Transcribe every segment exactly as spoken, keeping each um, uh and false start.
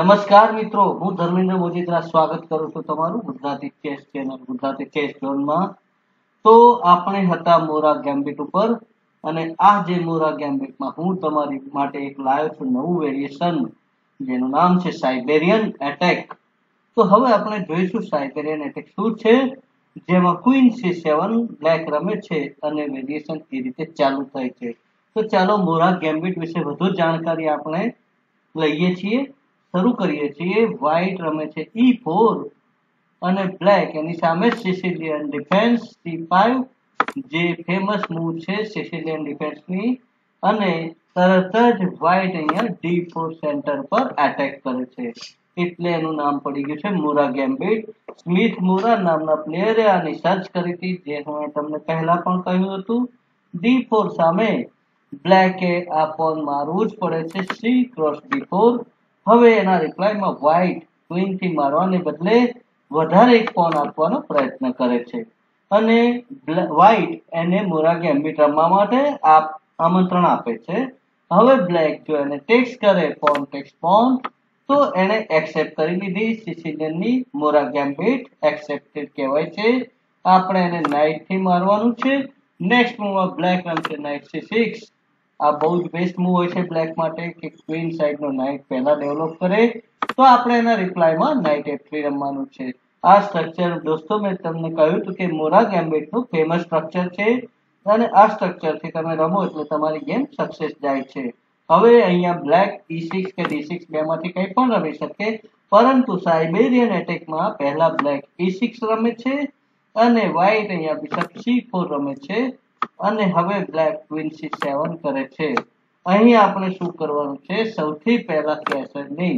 નમસ્કાર મિત્રો, હું ધર્મેન્દ્ર મોજીદ્રા સ્વાગત કરું છું તમારું Gujarati chess channel Gujarati chess ઝોનમાં। તો આપણે હતા મોરા ગેમ્બિટ ઉપર અને આ જે મોરા ગેમ્બિટમાં હું તમારી માટે એક લાવ્યો છું નવું વેરિએશન જેનું નામ છે સાઇબેરિયન એટેક। તો હવે આપણે જોઈશું સાઇબેરિયન એટેક શું છે, જેમાં ક્વીન સી સેવન બ્લેક રમે છે અને વેરિએશન એ રીતે ચાલુ થાય છે। તો ચાલો મોરા ગેમ્બિટ વિશે વધુ જાણકારી આપણે લઈએ છીએ, શરૂ કરીએ છીએ। વ્હાઈટ રમે છે ઈ ફોર અને બ્લેક એની સામે સિસિલિયન ડિફેન્સ સી ફાઈવ, જે ફેમસ મૂવ છે સિસિલિયન ડિફેન્સની, અને તરત જ વ્હાઈટ અહીંયા ડી ફોર સેન્ટર પર એટેક કરે છે, એટલે એનું નામ પડી ગયું છે મોરા ગેમ્બિટ। સ્મિથ મોરા નામના પ્લેયરે આની સર્ચ કરી હતી, જે હું તમને પહેલા પણ કહ્યું હતું। ડી ફોર સામે બ્લેકે આ પોન મારવું જ પડે છે, સી ક્રોસ ડી ફોર। હવે એના રિપ્લાયમાં વ્હાઈટ ક્વીન થી મારવાને બદલે વધારે એક પોન આપવાનો પ્રયત્ન કરે છે અને વ્હાઈટ એને મોરા ગેમ્બિટ રમવા માટે આમંત્રણ આપે છે। હવે બ્લેક જો એને ટેક્સ કરે પોન ટેક્સ પોન, તો એને એક્સેપ્ટ કરી લીધી સિસિલિયનની મોરા ગેમ્બિટ એક્સેપ્ટેડ કહેવાય છે। આપણે એને નાઇટ થી મારવાનું છે। નેક્સ્ટ મૂવમાં બ્લેક રમશે નાઇટ સી સિક્સ। આ બહુ જ બેસ્ટ મૂવ હોય છે બ્લેક માટે કે ક્વીન સાઈડનો નાઇટ પહેલા ડેવલપ કરે, તો આપણે એના રિપ્લાયમાં નાઇટ એફ થ્રી રમવાનું છે। આ સ્ટ્રક્ચર દોસ્તો મેં તમને કહ્યું હતું કે મોરા ગેમ્બિટનું ફેમસ સ્ટ્રક્ચર છે અને આ સ્ટ્રક્ચરથી તમે રમો એટલે તમારી ગેમ સક્સેસ જાય છે। હવે અહીંયા બ્લેક ઈ સિક્સ કે ડી સિક્સ બેમાંથી કંઈ પણ રમી શકે, પરંતુ સાઇબેરિયન એટેકમાં પહેલા બ્લેક ઈ સિક્સ રમે છે અને વ્હાઈટ અહીંયા બિશપ સી ફોર રમે છે અને હવે બ્લેક ક્વીન સી સેવન કરે છે। અહીં આપણે શું કરવાનું છે, સૌથી પહેલા કેસલિંગ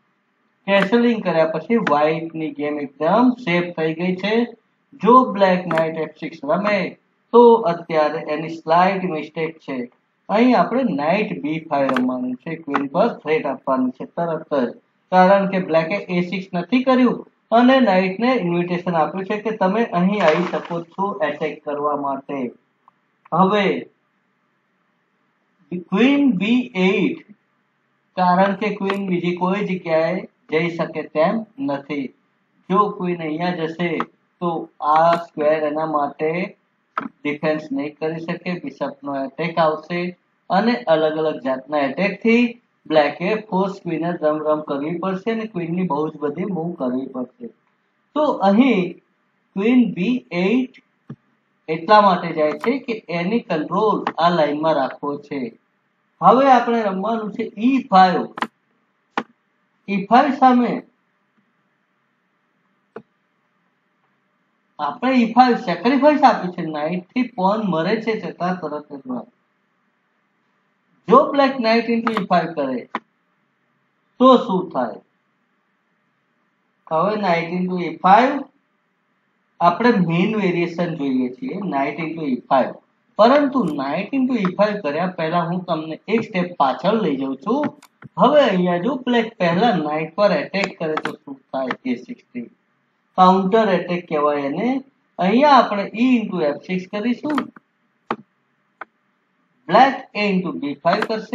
કેસલિંગ કર્યા પછી વ્હાઈટની ગેમ એકદમ સેફ થઈ ગઈ છે। જો બ્લેક નાઇટ એફ સિક્સ રમે તો અત્યારે એની સ્લાઇટ મિસ્ટેક છે। અહીં આપણે નાઇટ બી ફાઈવ રમવાનું છે, ક્વીન પર થ્રેટ આપવાની છે તરત જ, કારણ કે બ્લેકે એ સિક્સ નથી કર્યું અને નાઇટને ઇન્વિટેશન આપ્યું છે કે તમે અહીં આવી શકો છો એટેક કરવા માટે। હવે ક્વીન બી એઇટ, કારણ કે ક્વીન બીજી કોઈ જગ્યાએ જઈ શકે તેમ નથી। જો ક્વીન અહીંયા જશે તો આ સ્ક્વેર એના માટે ડિફેન્સ નહીં કરી શકે, બિશપનો એટેક આવશે અને અલગ અલગ જાતના એટેકથી બ્લેકે ફોર્સ ક્વીને રમ રમ કરવી પડશે અને ક્વીનની બહુ જ બધી મૂવ કરવી પડશે। તો અહીં ક્વીન બી એઇટ એટલા માટે જાય છે કે એની કંટ્રોલ આ લાઈનમાં રાખવો છે। હવે આપણે રમવાનું છે ઈ ફાઈવ। ઈ ફાઈવ સામે આપણે ઈ ફાઈવ સેક્રિફાઈસ આપ્યું છે, નાઇટ થી પોન મરે છે છતાં તરત જ વાર। જો black knight into E five કરે તો શું થાય? હવે નાઇટ ઇન્ટુ ઈ ફાઈવ આપણે મેઇન વેરિએશન જોઈએ છીએ નાઇટ ઇન્ટુ ઈ ફાઈવ, પરંતુ નાઇટ ઇન્ટુ ઈ ફાઈવ કર્યા પહેલા હું તમને એક સ્ટેપ પાછળ લઈ જાઉં છું। હવે અહીંયા જો બ્લેક પહેલા નાઇટ પર એટેક કરે તો શું થાય? એ સિક્સ થી કાઉન્ટર એટેક કહેવાય એને। અહીંયા આપણે ઈ ઇન્ટુ એફ સિક્સ કરીશું, black A into B five કરશે,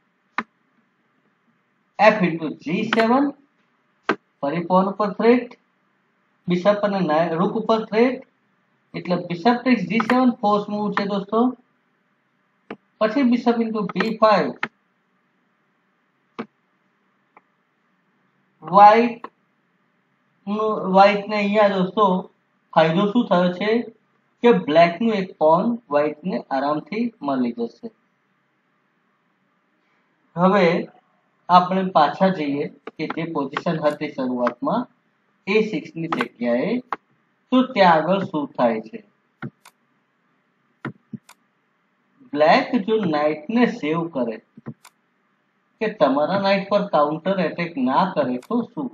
એફ ઇન્ટુ જી સેવન, ફરી પોન ઉપર થ્રેટ, બિશપ અને રૂક ઉપર થ્રેટ, એટલે bishop takes G seven force move છે દોસ્તો। પછી bishop into B five, white વ્હાઈટને અહીંયા દોસ્તો ફાયદો શું થયો છે કે બ્લેકનું એક પોન વ્હાઈટને આરામથી મળી જશે। હવે આપણે પાછા જઈએ કે જે પોઝિશન હતી શરૂઆતમાં એ સિક્સ ની જગ્યાએ, તો ત્યાં આગળ શું થાય છે? બ્લેક જો નાઇટને સેવ કરે કે તમારા નાઇટ પર કાઉન્ટર એટેક ના કરે તો શું?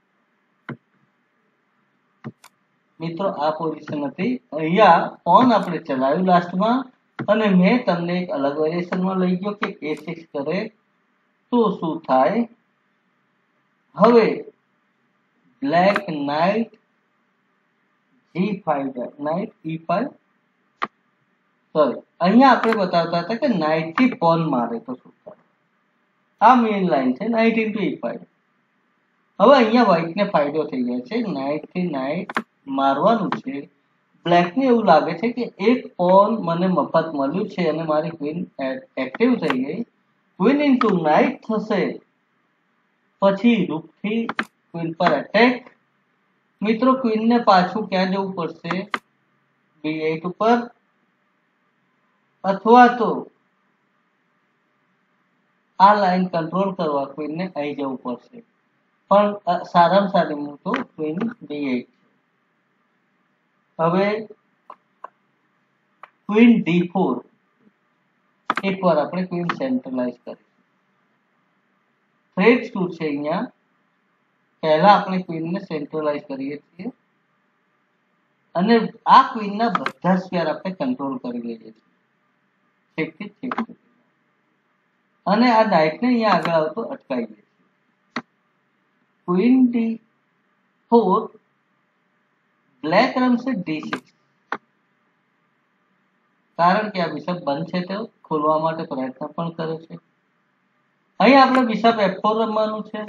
મિત્રો આ પોઝિશન હતી, અહીંયા પોન આપણે ચલાવ્યું લાસ્ટમાં અને મેં તમને એક અલગ વેરિએશનમાં લઈ ગયો કે એ સિક્સ કરે તો શું થાય? હવે black knight G five knight E five, sorry અહીંયા આપણે બતાવતા હતા કે નાઇટ થી પોન મારે તો શું થાય। આ મેઇન લાઈન છે નાઇટ ઇન્ટુ ઈ ફાઈવ। હવે અહીંયા વ્હાઈટ ને ફાયદો થઈ જાય છે, નાઇટ થી નાઇટ મારવાનું છે. બ્લેક ને એવું લાગે છે કે એક પોન મને મફત મળ્યું છે અને મારી ક્વીન એક્ટિવ થઈ ગઈ. ક્વીન ઇન્ટુ નાઇટ થશે, પછી રૂકથી ક્વીન પર એટેક. મિત્રો ક્વીન ને પાછું ક્યાં જવું પડશે? બી એટ ઉપર, અથવા તો આ લાઈન કંટ્રોલ કરવા ક્વીન ને અહીં જવું પડશે. પણ સારામાં સારી હું તો ક્વીન ડી એટ. હવે ક્વીન ડી ફોર, એકવાર આપણે ક્વીન સેન્ટ્રલાઇઝ કરીશું. થ્રેટ શું છે અહીંયા? પહેલા આપણે ક્વીન ને સેન્ટ્રલાઇઝ કરીએ છીએ અને આ ક્વીન ના બધા સ્ક્વેર આપણે કંટ્રોલ કરી લઈએ છીએ છેકથી છેક સુધી. અને આ નાઇટ ને અહીંયા આગળ આવતો અટકાવી દે છે. ક્વીન ડી ફોર, બ્લેક રમશે ડી સિક્સ, કારણ કે આ બિશપ બંધ છે તે ખોલવા માટે પ્રયત્ન પણ કરે છે. અહીં આપણે બિશપ એફ ફોર રમવાનું છે.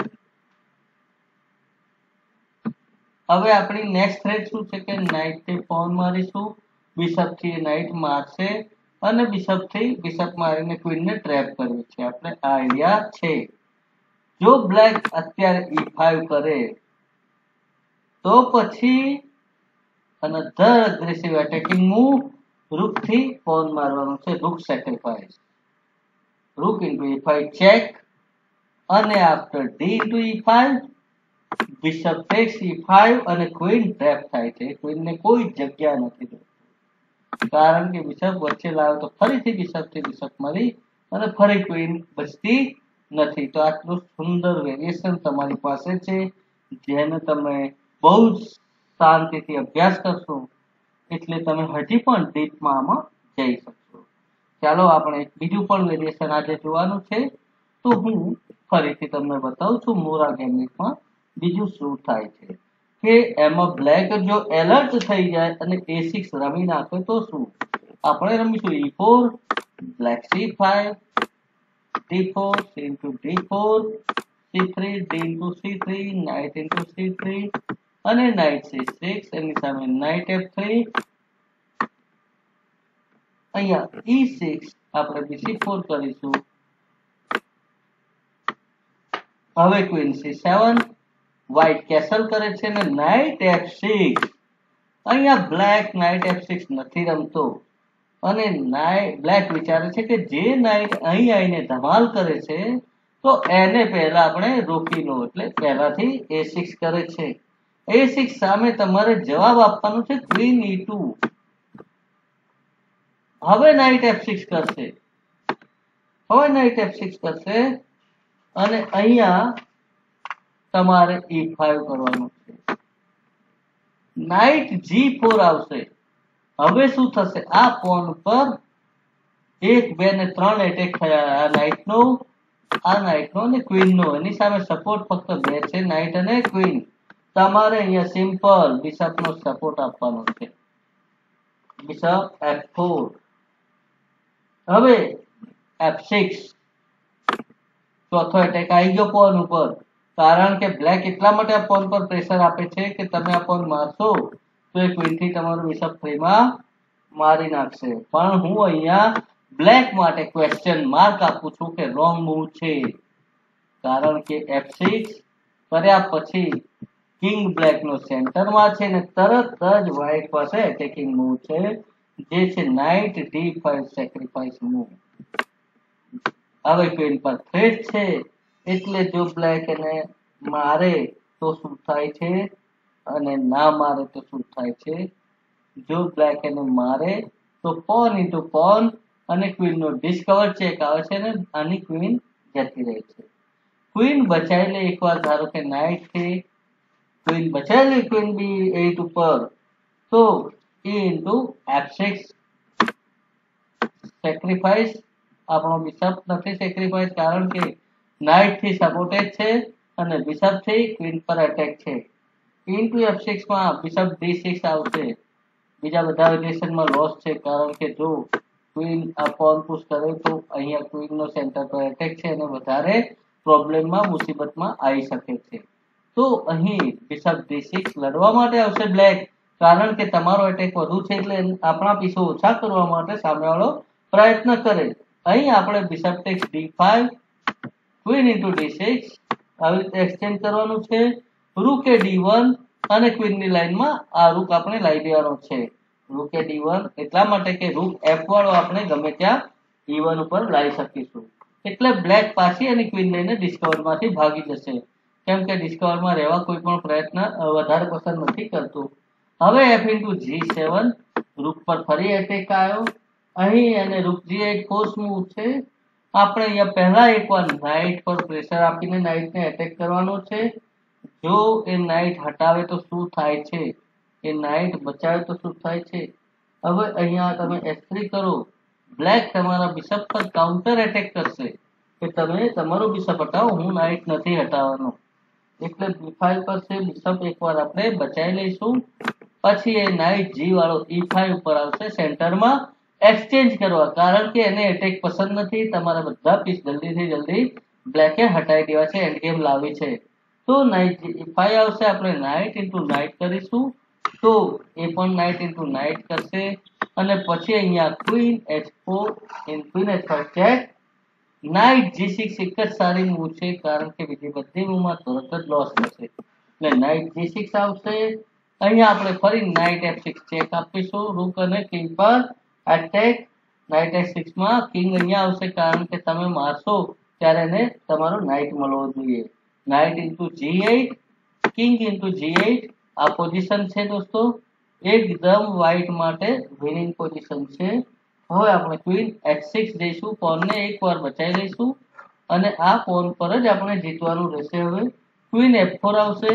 હવે આપણી નેક્સ્ટ થ્રેટ શું છે કે નાઇટ થી પોન મારીશું, બિશપ થી નાઇટ મારશે અને બિશપ થી બિશપ મારીને ક્વીન ને ટ્રેપ કરવી છે. આપણે આ આઈડિયા છે. જો બ્લેક અત્યારે ઈ ફાઈવ કરે તો પછી another aggressive attacking move, rook થી પોન મારવાનું છે, rook sacrifice, rook into E five check, અને after D into E five bishop takes E five અને ક્વીન ટ્રેપ થાય છે. ક્વીન ને કોઈ જગ્યા નથી દેતી, કારણ કે બિશપ વચ્ચે લાવ્યો તો ફરીથી બિશપ થી બિશપ મળી અને ફરી ક્વીન બચતી નથી. તો આટલું સુંદર વેરિએશન તમારી પાસે છે, જેને તમે બહુ જ શાંતિથી અભ્યાસ કરશો એટલે તમે હજી પણ ડીપમાં આમાં જઈ શકશો. ચાલો આપણે એક બીજું પણ વેરિએશન આજે જોવાનું છે, તો હું ફરીથી તમને બતાવું છું મોરા ગેમ્બિટમાં બીજું શું થાય છે. કે એમાં બ્લેક જો એલર્ટ થઈ જાય અને એ સિક્સ રમી નાખે તો શું? આપણે રમીશું E four, black C five, D four, C into D four, C three, D into C three, knight into C three અને નાઇટ સી સિક્સ, એની સામે નાઇટ એફ થ્રી, અહીંયા ઈ સિક્સ, આપણે બી સી ફોર કરીશું. હવે queen C seven, white castle કરે છે ને નાઇટ એફ સિક્સ. અહીંયા બ્લેક નાઇટ એફ સિક્સ નથી રમતો અને નાઇટ બ્લેક વિચારે છે કે જે નાઇટ અહીં આવીને ધમાલ કરે છે તો એને પહેલા આપણે રોકી લો, એટલે પહેલાથી એ સિક્સ કરે છે. એ સિક્સ સામે તમારે જવાબ આપવાનો છે ક્વીન ઈ ટુ. હવે નાઇટ એફ સિક્સ કરશે, હવે નાઇટ એફ સિક્સ કરશે અને અહીંયા તમારે ઈ ફાઈવ કરવાનું છે. નાઇટ જી ફોર આવશે. હવે શું થશે? આ પોન પર એક બે ને ત્રણ એટેક થયા, આ નાઇટ નો, આ નાઇટ નો અને ક્વીન નો. એની સામે સપોર્ટ ફક્ત બે છે, નાઇટ અને ક્વીન. તમારે અહીંયા સિમ્પલ બિશપ નો સપોર્ટ આપવાનો છે, બિશપ એફ ફોર. હવે એફ સિક્સ, ચોથો એટેક આવી ગયો પોન ઉપર, કારણ કે બ્લેક એટલા માટે આ પોન પર પ્રેશર આપે છે કે તમે આ પોન મારશો તો એ ક્વીન થી તમારું બિશપ થ્રીમાં મારી નાખશે. પણ હું અહીંયા બ્લેક માટે ક્વેશ્ચન માર્ક આપું છું કે રોંગ મૂવ છે, કારણ કે એફ સિક્સ કર્યા પછી કિંગ બ્લેક નો સેન્ટરમાં છે ને તરત જ વ્હાઈટ પાસે એટેકિંગ મૂવ છે, જે છે knight D five sacrifice move. હવે ક્વીન પર થ્રેટ છે, એટલે જો બ્લેક એને મારે તો શું થાય છે અને ના મારે તો શું થાય છે? જો બ્લેક એને મારે તો પોન ઇન્ટુ પોન અને ક્વીન નો ડિસ્કવર ચેક આવે છે ને આની ક્વીન જતી રહે છે. ક્વીન બચાવી લે એકવાર, ધારો કે નાઇટ થી ક્વીન બચાવી લે ક્વીન બી એટ ઉપર, તો A into F six sacrifice. આપણો બિશપ નથી સેક્રિફાઈસ, કારણ કે નાઇટ થી સપોર્ટેડ છે અને બિશપ થી ક્વીન પર એટેક છે. ઇન્ટુ એફ સિક્સ માં બિશપ ડી સિક્સ આવશે. બીજા બધા વેરિએશનમાં લોસ છે, કારણ કે જો ક્વીન આ પોન પુશ કરે તો અહીંયા ક્વીન નો સેન્ટર પર એટેક છે અને વધારે પ્રોબ્લેમમાં મુસીબતમાં આવી શકે છે. તો અહીં બિશપ ડી સિક્સ લડવા માટે આવશે બ્લેક, કારણ કે તમારો એટેક વધુ છે એટલે આપણા પીસો ઓછા કરવા માટે સામેવાળો પ્રયત્ન કરે. અહીં આપણે bishop takes D five, queen into D six આવી રીતે એક્સચેન્જ કરવાનું છે. રૂક એ ડી વન અને ક્વીનની લાઈનમાં આ રૂક આપણે લાવી દેવાનો છે. રૂક એ ડી વન એટલા માટે કે રૂક એફ વાળો આપણે ગમે ત્યાં ડી વન ઉપર લાવી શકીશું. એટલે બ્લેક પાછી અને ક્વીન લઈને ડિસ્કવરમાંથી ભાગી જશે, કેમ કે ડિસ્કવરમાં રહેવા કોઈ પણ પ્રયત્ન વધારે પસંદ નથી કરતું. હવે એફ ઇન્ટુ જી સેવન, રૂક પર ફરી એટેક આવ્યો. અહીં અને rook G eight force move છે. આપણે અહીંયા પહેલા એકવાર નાઇટ પર પ્રેશર આપીને નાઇટને એટેક કરવાનો છે. જો એ નાઇટ હટાવે તો શું થાય છે, એ નાઇટ બચાવે તો શું થાય છે. હવે અહીંયા તમે એફ થ્રી કરો, બ્લેક તમારા બિશપ પર કાઉન્ટર એટેક કરશે કે તમે તમારો બિશપ હટાવો, હું નાઇટ નથી હટાવવાનો. એટલે બી ફાઈવ પર છે બિશપ એકવાર આપણે બચાવી લઈશું. પછી એ નાઇટ જી વાળો ઈ ફાઈવ પર આવશે સેન્ટરમાં એક્સચેન્જ કરવા, કારણ કે એને એટેક પસંદ નથી. તમારા બધા પીસ જલ્દીથી જલ્દી બ્લેકે હટાવી દેવા છે, એન્ડ ગેમ લાવી છે. તો નાઇટ ઈ ફાઈવ આવશે, આપણે નાઇટ ઇન્ટુ નાઇટ કરીશું. તો એ પણ નાઇટ ઇન્ટુ નાઇટ કરશે અને પછી અહીંયા queen H four in queen H five check. Knight G six એક જ સારી મૂવ છે, કારણ કે બીજી બધી મૂવમાં તરત જ લોસ થશે. એટલે નાઇટ જી સિક્સ આવશે. અહીંયા આપણે ફરી નાઇટ એફ સિક્સ ચેક આપીશું. રૂક અને કિંગ પર એટેક. નાઇટ એફ સિક્સ માં કિંગ અહીંયા આવશે, કારણ કે તમે મારશો ત્યારે એને તમારો નાઇટ મળવો જોઈએ. Knight into G eight, king into G eight. આ પોઝિશન છે દોસ્તો, એકદમ વ્હાઈટ માટે વિનિંગ પોઝિશન છે. હવે આપણે ક્વીન એચ સિક્સ જઈશું, પોનને એકવાર બચાવી લઈશું અને આ પોન પર જ આપણે જીતવાનું રહેશે. હવે ક્વીન એફ ફોર આવશે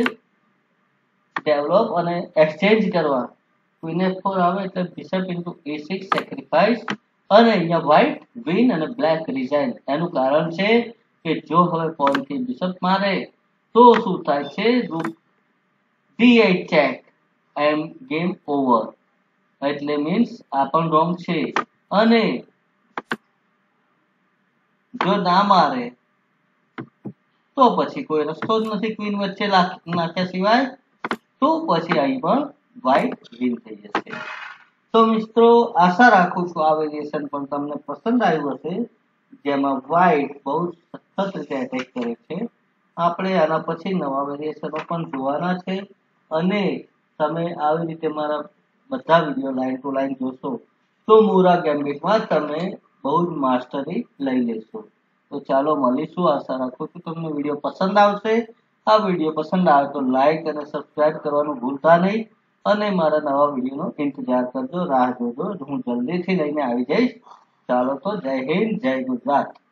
ડેવલપ અને એક્સચેન્જ કરવા. ક્વીન એફ ફોર આવે એટલે bishop into A six sacrifice અને અહીંયા વ્હાઈટ વિન અને બ્લેક રિઝાઇન. એનું કારણ છે કે જો હવે પોનથી બિશપ મારે તો શું થાય છે, rook D eight check and game over. એટલે મીન્સ આ પણ રોંગ છે. અને જો ના મારે તો પછી કોઈ રસ્તો જ નથી ક્વીન વચ્ચે નાખ્યા સિવાય. તો પછી અહીં પણ વ્હાઈટ વિન થઈ જશે. તો મિત્રો આશા રાખું છું આ વેરિએશન પણ તમને પસંદ આવ્યું હશે, જેમાં વ્હાઈટ બહુ સખત રીતે એટેક કરે છે. આપણે આના પછી નવા વેરિએશનો પણ જોવાના છે અને તમે આવી રીતે મારા બધા વિડીયો લાઈન ટુ લાઈન જોશો તો મોરા ગેમ્બિટમાં તમે બહુ જ માસ્ટરી લઈ લેશો. તો ચાલો મળીશું. આશા રાખું છું તમને વિડીયો પસંદ આવશે. આ વિડીયો પસંદ આવે તો લાઈક અને સબસ્ક્રાઇબ કરવાનું ભૂલતા નહીં અને મારા નવા વિડીયોનો ઇંતજાર કરજો, રાહ જોજો. હું જલ્દીથી લઈને આવી જઈશ. ચાલો તો જય હિન્દ, જય ગુજરાત.